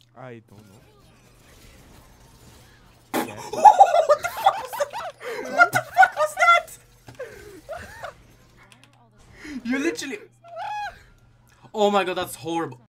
I don't know. Yes. What the fuck was that? You literally... Oh my god, that's horrible.